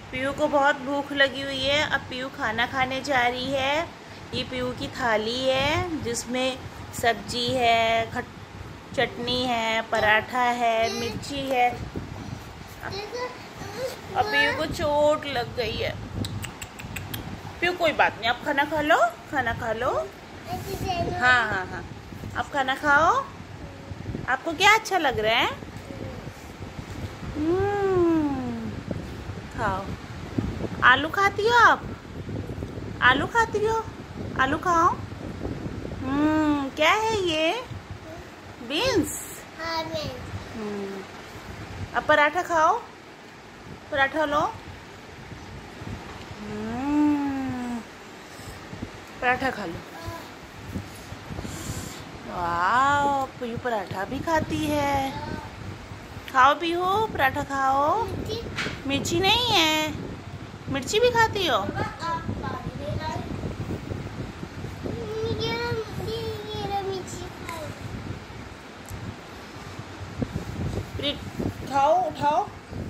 PU को बहुत भूख लगी हुई है। अब पीयू खाना खाने जा रही है। ये पीयू की थाली है जिसमें सब्जी है, चटनी है, पराठा है, मिर्ची है। अब पीयू को चोट लग गई है। पीयू कोई बात नहीं, आप खाना खा लो, खाना खा लो। हाँ हाँ हाँ, आप खाना खाओ। आपको क्या अच्छा लग रहा है? खाओ। आलू खाती हो आप? आलू खाती हो? आलू खाओ। क्या है ये? बीन्स। अब पराठा खाओ, पराठा लो। पराठा खा लो। वाह, पीयू पराठा भी खाती है। खाओ पीयू, पराठा खाओ। मिर्ची नहीं है, मिर्ची भी खाती हो? खाओ, उठाओ।